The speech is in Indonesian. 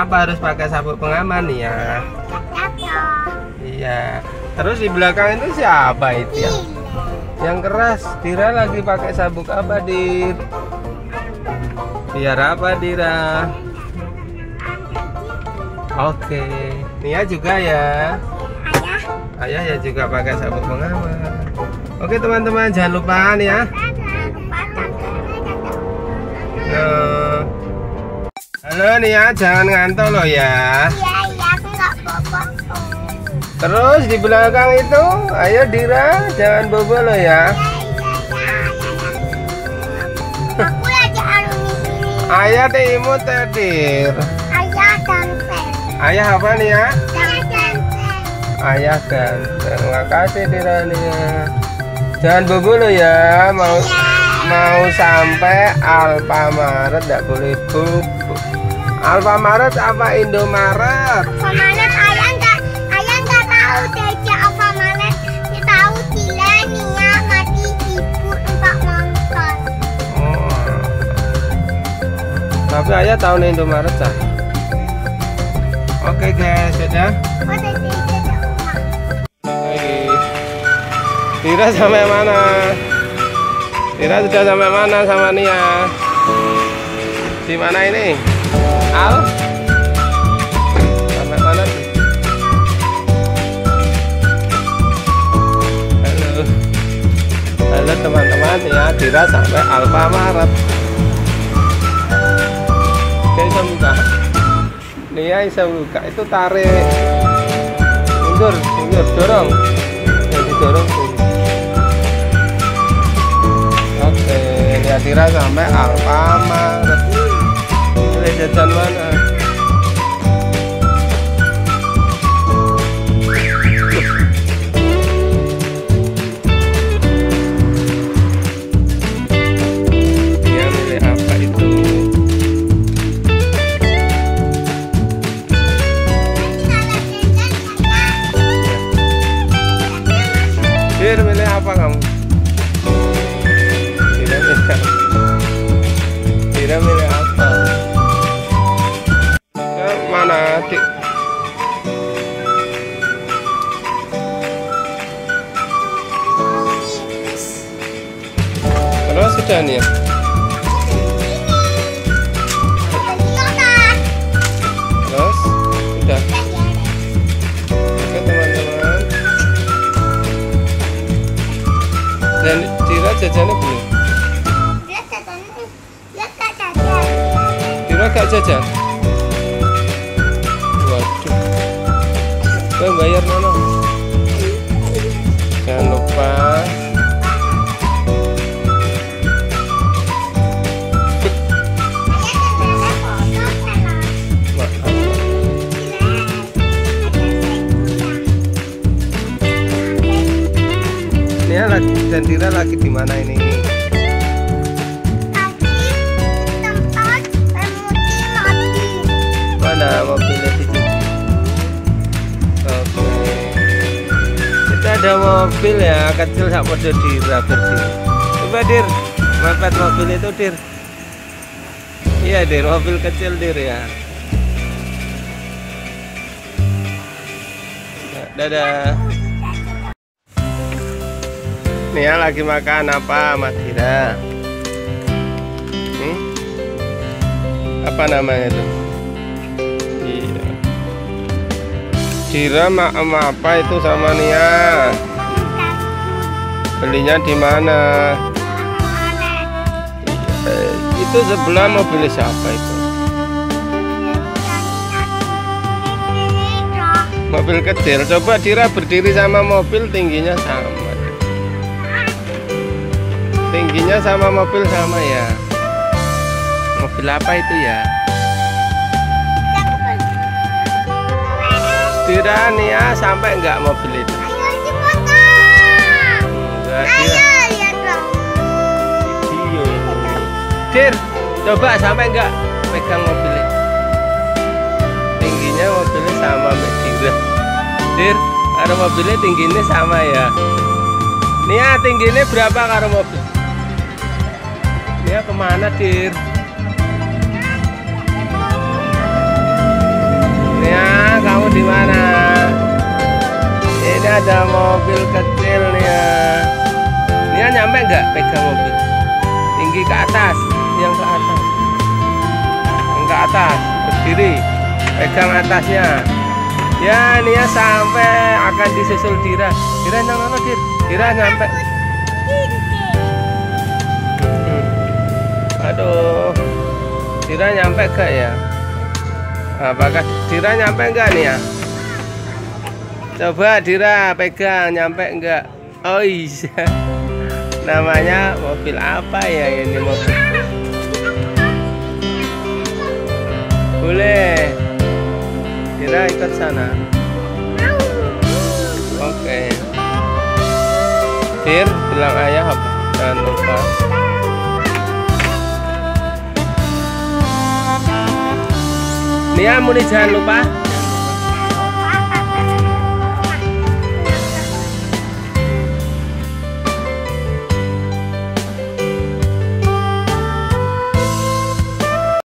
Kenapa harus pakai sabuk pengaman ya? Iya. Terus di belakang itu siapa itu ya? Yang keras. Dira lagi pakai sabuk apa, Dir? Biar apa, Dira? Oke. Nia juga ya. Ayah ya juga pakai sabuk pengaman. Oke teman-teman, jangan lupa nih ya. Halo Nia, jangan ngantuk loh ya. Iya, aku nggak bobo. Terus di belakang itu, ayo Dira, jangan bobo loh ya. Aku lagi alumni ini. Ayah imut Dir. Ayah ganteng. Ayah apa nih ya? Ganteng. Ayah ganteng. Makasih Dira Nia. Jangan bobo loh ya. Mau sampai Alfamaret nggak boleh bobo. Alfamaret apa Indomaret? Alfamaret ayah nggak tahu deh Alfamaret. Dia tahu Dila Nia mati ibu numpak motor. Oh. Tapi ayah tahu nih Indomaret sah. Oke guys, sudah. Udah di rumah. Lagi. Dira sampai mana? Dira sudah sampai mana sama Nia? Di mana ini? Al? Sampai mana? Halo. Halo teman-teman ya, Dira sampai Alfamaret. Dia bisa buka. Nia bisa buka. Itu tarik. Mundur, dorong. Yang didorong tuh. Oke, Nia Dira sampai Alfamaret. Boleh jajan mana? Dia milih apa itu? Dir, milih apa kamu? Dira milih apa? Ya, mana adik? Terus sudah nih ya? Terus sudah. Oke teman-teman. Dan Dira jajannya belum? Dira gak jajan? Waduh. Kau bayar mana? Jangan lupa. Nia lagi dan Dira lagi di mana ini? Mana mobilnya di sini? Oke. Kita ada mobil ya kecil sama model Dira berdiri. Coba Dir, mepet mobil itu Dir. Iya Dir, mobil kecil Dir ya. Dadah. Nia lagi makan apa Mas Dira? Apa namanya itu? Iya. Dira apa itu sama Nia? Belinya di mana? Itu sebelah mobil siapa itu? Mobil kecil. Coba Dira berdiri sama mobil, tingginya sama. Tingginya sama mobil sama ya. Mobil apa itu ya? Dira Nia sampai enggak mobil itu? Enggak, Dira. Dir, coba sampai enggak pegang mobilnya? Tingginya mobilnya sama sama Dira. Dir, karo mobilnya tingginya sama ya. Nia tingginya berapa karo mobil? Nia kemana Dir? Nia, kamu di mana? Ini ada mobil kecil Nia. Nia nyampe nggak pegang mobil? Tinggi ke atas, yang ke atas. Yang ke atas, berdiri, pegang atasnya. Ya, Nia sampai akan disusul Dira. Dira nang mana, Dir? Dira nyampe. Aduh, Dira nyampe gak ya? Apakah Dira nyampe enggak nih ya? Coba Dira pegang, nyampe enggak? Oh iya. Namanya mobil apa ya ini mobil? Boleh. Dira ikut sana. Oke. Dir, bilang ayah apa? Jangan lupa. Nia, Muni jangan lupa